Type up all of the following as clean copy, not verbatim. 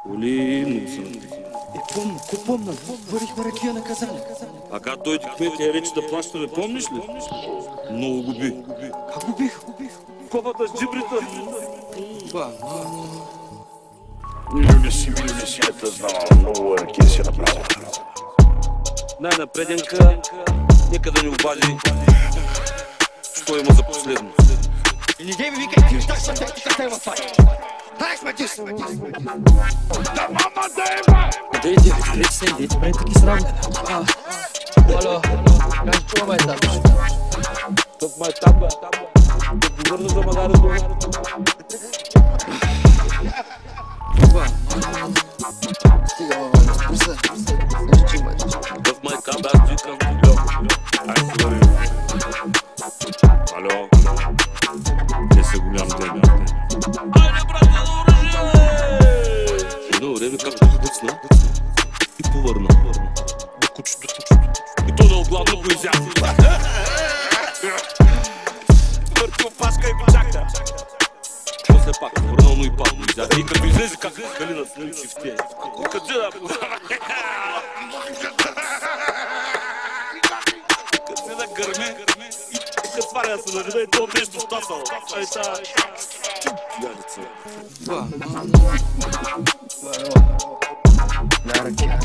Оли, много съм. Помна, варихме ракия на казан. А как дойде кмет и рече да плащаме, помниш ли? Много го би. Как го бих? Копата с джибрита. Люли си, ето знала, много ракия си направила. Най-напреденка, нека да ни обади, що има за последно. И не дей ми викай, ти так съм те има фай. Дай сме ти! Да мама да има! Дейте, прави таки с работа. Ало, кажи чува май там. Тъп май там, бе. Да го върна за магарето. Стига, мама, спреса. Тъп май там, бе, аз викам. Ай, се върви. Ало. Не се голям ден. Айде, брате, на оръжие! Едно време както дъцна и повърна. До кучето. И то да огладно го изяде. Върти опашка и го чака. После пак върнал, но и пак го изяде. И като излезе как Калина се наличи в тея. Къде да... Къде да гърме и като сваря се наведа и то нещо стасало. Ай та... Ядеца. На ракия.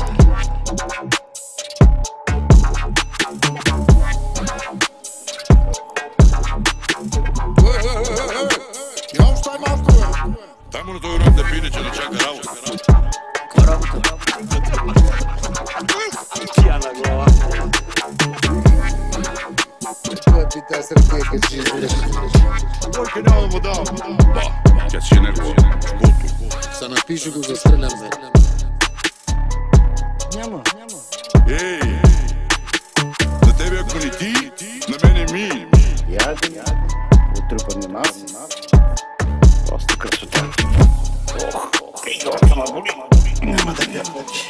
Я остай малко, бе! Дай му на този рад да пине, че да чака работа. Каква работа? Пияна глава. Това пита с ракия, като ще излезеш. Бойка няма да му дам. Тя си е нервова. Чукото. Са напишу го, застрелям, бе. Няма. Ей! За тебе ако не ти, на мене ми. Яде, отрупане маси. Просто красота. Идиота ма боли. Няма да бия повече.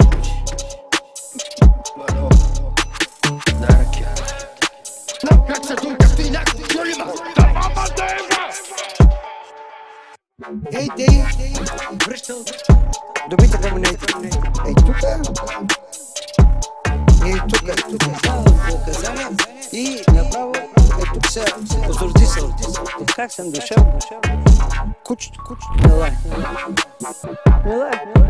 На ракия. Как се тука ти някакво чулима? Да мама да има! Ей, дей! Връщал! Добите камънете! Ей, тука! Ей, тука! Указания и направо, ей, тук се озордисал. Как съм дошъл? Кучето, не лай. Не лай.